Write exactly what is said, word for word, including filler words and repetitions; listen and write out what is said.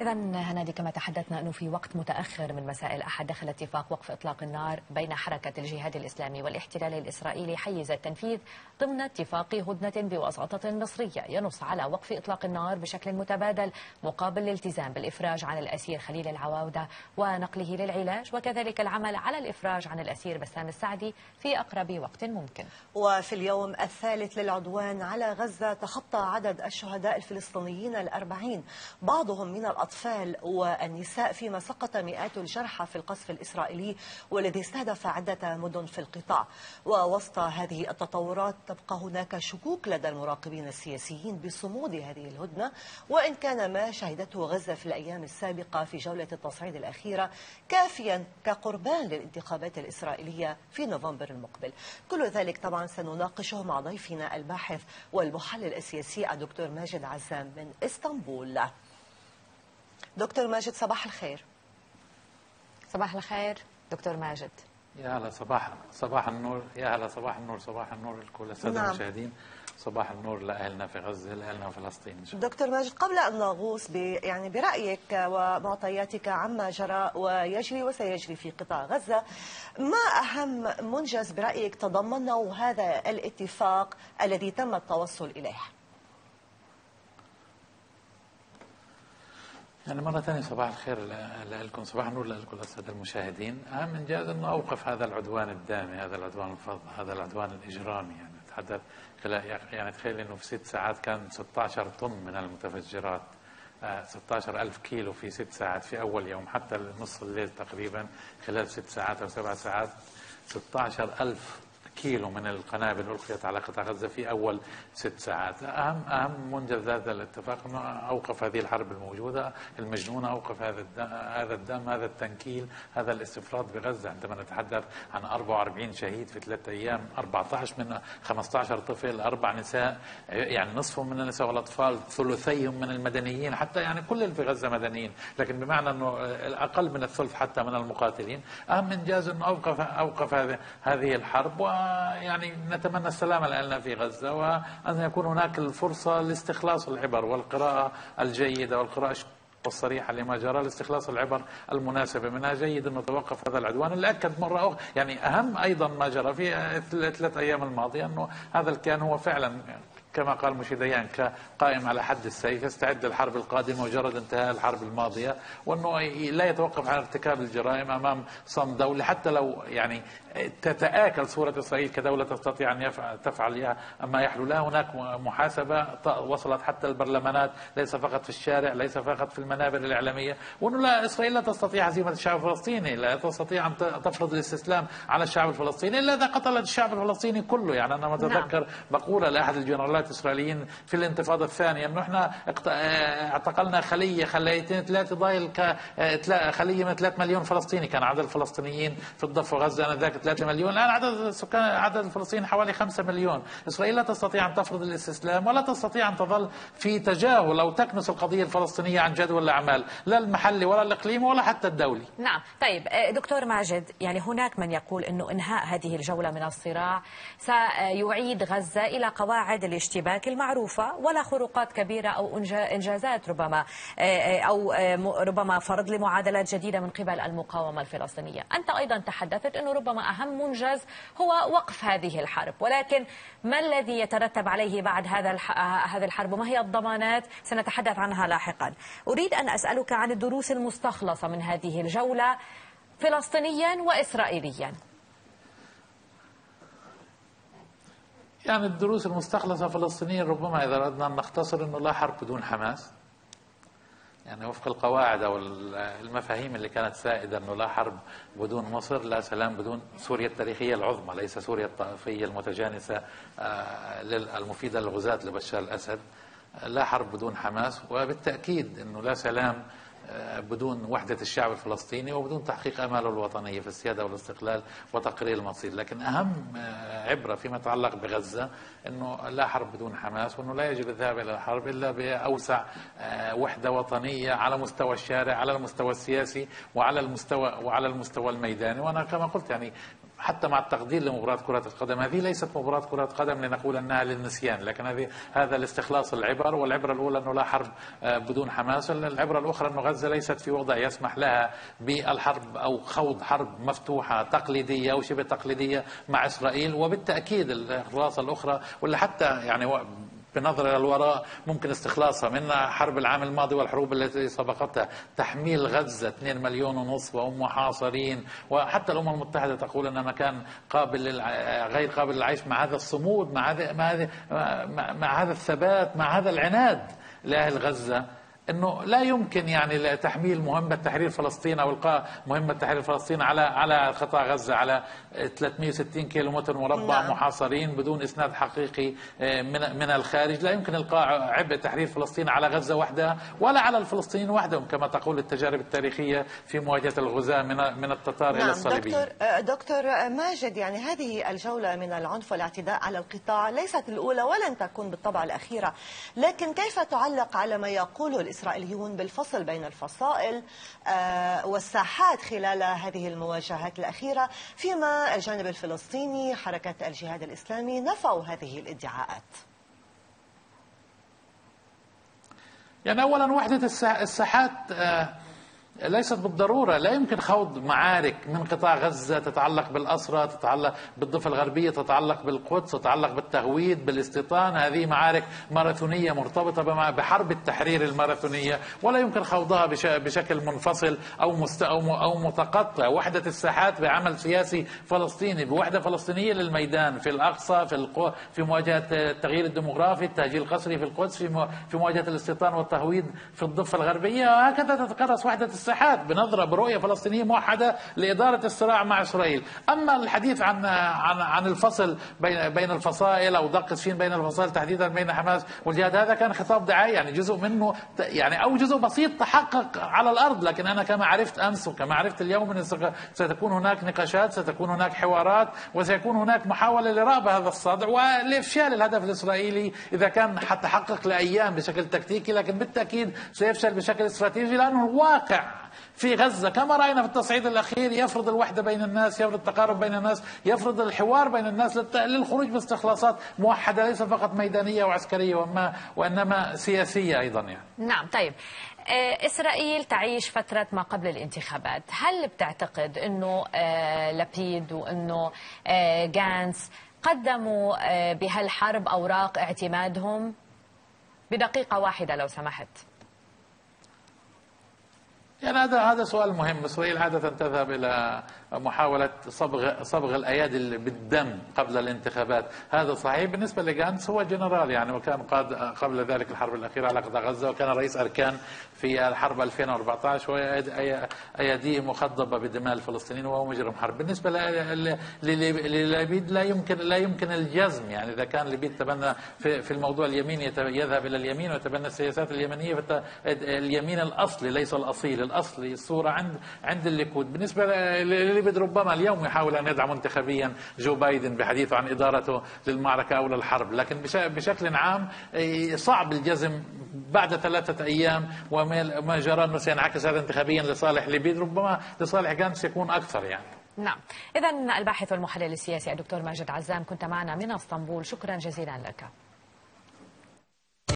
إذا هنادي كما تحدثنا أنه في وقت متأخر من مساء الأحد دخل اتفاق وقف إطلاق النار بين حركة الجهاد الإسلامي والاحتلال الإسرائيلي حيز التنفيذ ضمن اتفاق هدنة بوساطة مصرية ينص على وقف إطلاق النار بشكل متبادل مقابل الالتزام بالإفراج عن الأسير خليل العواودة ونقله للعلاج، وكذلك العمل على الإفراج عن الأسير بسام السعدي في أقرب وقت ممكن. وفي اليوم الثالث للعدوان على غزة تخطى عدد الشهداء الفلسطينيين الأربعين، بعضهم من الأطفال والنساء، فيما سقط مئات الجرحى في القصف الإسرائيلي والذي استهدف عدة مدن في القطاع. ووسط هذه التطورات تبقى هناك شكوك لدى المراقبين السياسيين بصمود هذه الهدنة، وإن كان ما شهدته غزة في الأيام السابقة في جولة التصعيد الأخيرة كافيا كقربان للانتخابات الإسرائيلية في نوفمبر المقبل. كل ذلك طبعا سنناقشه مع ضيفنا الباحث والمحلل السياسي الدكتور ماجد عزام من اسطنبول. دكتور ماجد، صباح الخير. صباح الخير دكتور ماجد. يا هلا، صباح صباح النور. يا هلا، صباح النور، صباح النور لكل الساده نعم. المشاهدين. صباح النور لأهلنا في غزة، لأهلنا في فلسطين إن شاء الله. دكتور ماجد، قبل أن نغوص ب يعني برأيك ومعطياتك عما جرى ويجري وسيجري في قطاع غزة، ما أهم منجز برأيك تضمنه هذا الاتفاق الذي تم التوصل إليه؟ يعني مرة ثانية صباح الخير لكم، صباح النور لكم السادة المشاهدين. أهم إنجاز أنه أوقف هذا العدوان الدامي، هذا العدوان الفظ، هذا العدوان الإجرامي. يعني تحدث يعني تخيل أنه في ست ساعات كان ستة عشر طن من المتفجرات، ستة عشر ألف كيلو في ست ساعات في أول يوم، حتى نصف الليل تقريبا خلال ست ساعات أو سبع ساعات ستة عشر ألف كيلو من القنابل ألقيت على قطاع غزة في أول ست ساعات. أهم أهم منجز هذا الاتفاق أنه أوقف هذه الحرب الموجودة المجنونة، أوقف هذا الدم، هذا الدم، هذا التنكيل، هذا الاستفراط بغزة. عندما نتحدث عن أربعة وأربعين شهيد في ثلاثة أيام، أربعة عشر من خمسة عشر طفل، أربع نساء، يعني نصفهم من النساء والأطفال، ثلثيهم من المدنيين، حتى يعني كل اللي في غزة مدنيين، لكن بمعنى أنه أقل من الثلث حتى من المقاتلين. أهم إنجاز أنه أوقف أوقف هذه هذه الحرب، ويعني نتمنى السلام لنا في غزة، وأن يكون هناك الفرصة لاستخلاص العبر والقراءة الجيدة والقراءة والصريحة لما جرى، لاستخلاص العبر المناسبة منها. جيد أن نتوقف هذا العدوان اللي أكد مرة أخرى، يعني أهم أيضا ما جرى في الثلاث أيام الماضية أنه هذا الكيان هو فعلا كما قال مشي ديان كقائم على حد السيف، يستعد للحرب القادمة مجرد انتهاء الحرب الماضية، وأنه لا يتوقف عن ارتكاب الجرائم أمام صمت دولي، حتى لو يعني تتآكل صورة إسرائيل كدولة تستطيع أن تفعل ما يحلو لها. هناك محاسبة وصلت حتى البرلمانات، ليس فقط في الشارع، ليس فقط في المنابر الإعلامية، وأنه لا، إسرائيل لا تستطيع هزيمة الشعب الفلسطيني، لا تستطيع أن تفرض الاستسلام على الشعب الفلسطيني إلا إذا قتلت الشعب الفلسطيني كله. يعني أنا متذكر مقولة لأحد الجنرالات الإسرائيليين في الانتفاضة الثانية أنه إحنا اعتقلنا خلية خليتين ثلاثة ضايل خلية من ثلاثة مليون فلسطيني. كان عدد الفلسطينيين في الضفة وغزة أنا ذاك ثلاثة مليون، الآن عدد السكان عدد الفلسطينيين حوالي خمسة مليون. إسرائيل لا تستطيع أن تفرض الاستسلام، ولا تستطيع أن تظل في تجاهل أو تكنس القضية الفلسطينية عن جدول الأعمال، لا المحلي ولا الإقليمي ولا حتى الدولي. نعم. طيب دكتور ماجد، يعني هناك من يقول أنه إنهاء هذه الجولة من الصراع سيعيد غزة إلى قواعد الاشتباك المعروفة، ولا خروقات كبيرة أو إنجازات ربما أو ربما فرض لمعادلات جديدة من قبل المقاومة الفلسطينية. أنت أيضا تحدثت أنه ربما أهم منجز هو وقف هذه الحرب، ولكن ما الذي يترتب عليه بعد هذا هذه الحرب، وما هي الضمانات؟ سنتحدث عنها لاحقا. أريد أن أسألك عن الدروس المستخلصة من هذه الجولة فلسطينيا وإسرائيليا. يعني الدروس المستخلصة فلسطينيا ربما إذا أردنا أن نختصر أنه لا حرب بدون حماس، يعني وفق القواعد أو المفاهيم اللي كانت سائدة أنه لا حرب بدون مصر، لا سلام بدون سوريا التاريخية العظمى، ليس سوريا الطائفية المتجانسة المفيدة للغزاة لبشار الأسد. لا حرب بدون حماس، وبالتأكيد أنه لا سلام بدون وحدة الشعب الفلسطيني وبدون تحقيق آماله الوطنية في السيادة والاستقلال وتقرير المصير. لكن أهم عبرة فيما يتعلق بغزة أنه لا حرب بدون حماس، وأنه لا يجب الذهاب إلى الحرب إلا بأوسع وحدة وطنية على مستوى الشارع، على المستوى السياسي، وعلى المستوى وعلى المستوى الميداني. وأنا كما قلت يعني حتى مع التقدير لمباراة كرة القدم، هذه ليست مباراة كرة قدم لنقول أنها للنسيان، لكن هذه هذا الاستخلاص العبر. والعبرة الأولى أنه لا حرب بدون حماس، العبرة الأخرى أنه غزة ليست في وضع يسمح لها بالحرب أو خوض حرب مفتوحة تقليدية أو شبه تقليدية مع إسرائيل. وبالتأكيد الخلاصة الأخرى واللي حتى يعني بنظر إلى الوراء ممكن استخلاصها من حرب العام الماضي والحروب التي سبقتها، تحميل غزة اثنين مليون ونصف وهم محاصرين، وحتى الأمم المتحدة تقول أن مكان قابل للع... غير قابل للعيش مع هذا الصمود، مع هذا مع هذا مع هذا الثبات، مع هذا العناد لأهل غزة، انه لا يمكن يعني تحميل مهمه تحرير فلسطين او القاء مهمه تحرير فلسطين على على قطاع غزه على ثلاثمئة وستين كيلومتر مربع نعم. محاصرين بدون اسناد حقيقي من من الخارج. لا يمكن القاء عبء تحرير فلسطين على غزه وحدها ولا على الفلسطينيين وحدهم كما تقول التجارب التاريخيه في مواجهه الغزاة من من التتار نعم. الى الصليبيين. دكتور دكتور ماجد، يعني هذه الجوله من العنف والاعتداء على القطاع ليست الاولى ولن تكون بالطبع الاخيره، لكن كيف تعلق على ما يقوله الإسرائيليون بالفصل بين الفصائل والساحات خلال هذه المواجهات الأخيرة، فيما الجانب الفلسطيني حركة الجهاد الإسلامي نفوا هذه الادعاءات؟ يعني أولا وحدة الساحات ليست بالضرورة، لا يمكن خوض معارك من قطاع غزة تتعلق بالأسرى، تتعلق بالضفة الغربية، تتعلق بالقدس، تتعلق بالتغويد، بالاستيطان. هذه معارك ماراثونية مرتبطة بحرب التحرير الماراثونية، ولا يمكن خوضها بشكل منفصل أو مست أو متقطع. وحدة الساحات بعمل سياسي فلسطيني، بوحدة فلسطينية للميدان في الأقصى، في القو... في مواجهة التغيير الديموغرافي، التهجير القسري في القدس، في مو... في مواجهة الاستيطان والتهويد في الضفة الغربية. وهكذا تتكرس وحدة الساحات بنظرة برؤية فلسطينية موحدة لإدارة الصراع مع إسرائيل. أما الحديث عن عن عن الفصل بين بين الفصائل أو دق السين بين الفصائل تحديدا بين حماس والجهاد، هذا كان خطاب دعائي، يعني جزء منه يعني أو جزء بسيط تحقق على الأرض. لكن أنا كما عرفت أمس وكما عرفت اليوم أن ستكون هناك نقاشات، ستكون هناك حوارات، وسيكون هناك محاولة لرأب هذا الصدع ولإفشال الهدف الإسرائيلي إذا كان حتحقق لأيام بشكل تكتيكي، لكن بالتأكيد سيفشل بشكل استراتيجي، لأنه الواقع في غزة كما رأينا في التصعيد الأخير يفرض الوحدة بين الناس، يفرض التقارب بين الناس، يفرض الحوار بين الناس للخروج باستخلاصات موحدة ليس فقط ميدانية وعسكرية وما وإنما سياسية أيضا يعني. نعم. طيب، إسرائيل تعيش فترة ما قبل الانتخابات، هل بتعتقد أنه لبيد وأنه جانس قدموا بهالحرب أوراق اعتمادهم؟ بدقيقة واحدة لو سمحت. يعني هذا هذا سؤال مهم. إسرائيل عادة تذهب إلى محاولة صبغ صبغ الأيادي بالدم قبل الانتخابات، هذا صحيح. بالنسبة لجانس هو جنرال يعني، وكان قاد قبل ذلك الحرب الأخيرة على قطاع غزة، وكان رئيس أركان في الحرب ألفين وأربعة عشر، وأيديه مخضبة بدماء الفلسطينيين وهو مجرم حرب. بالنسبة للبيد لا يمكن لا يمكن الجزم، يعني إذا كان لبيد تبنى في الموضوع اليميني يذهب إلى اليمين ويتبنى السياسات اليمنية، اليمين الأصلي ليس الأصيل، الأصلي الصورة عند عند الليكود. بالنسبة للبيد ربما اليوم يحاول أن يدعم انتخابيا جو بايدن بحديثه عن إدارته للمعركة أو للحرب، لكن بشكل عام صعب الجزم بعد ثلاثة أيام وما جرى أنه سينعكس هذا انتخابيا لصالح لبيد، ربما لصالح جانس يكون أكثر يعني. نعم. إذن الباحث والمحلل السياسي الدكتور ماجد عزام كنت معنا من اسطنبول، شكرا جزيلا لك.